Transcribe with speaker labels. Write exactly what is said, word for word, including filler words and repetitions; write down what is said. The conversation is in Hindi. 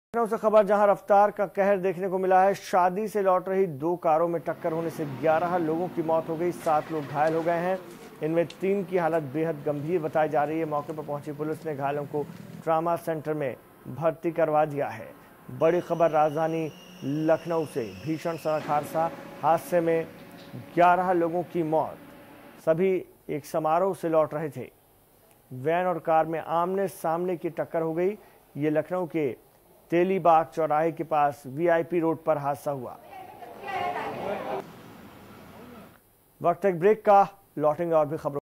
Speaker 1: लखनऊ से खबर जहां रफ्तार का कहर देखने को मिला है। शादी से लौट रही दो कारों में टक्कर होने से ग्यारह लोगों की मौत हो गई, सात लोग घायल हो गए हैं। इनमें तीन की हालत बेहद गंभीर बताई जा रही है। मौके पर पहुंची पुलिस ने घायलों को ट्रामा सेंटर में भर्ती करवा दिया है। बड़ी खबर राजधानी लखनऊ से, भीषण सड़क हादसा, हादसे में ग्यारह लोगों की मौत। सभी एक समारोह से लौट रहे थे। वैन और कार में आमने सामने की टक्कर हो गई। ये लखनऊ के तेलीबाग चौराहे के पास वीआईपी रोड पर हादसा हुआ। वक्त एक ब्रेक का, लौटेंगे और भी खबरों।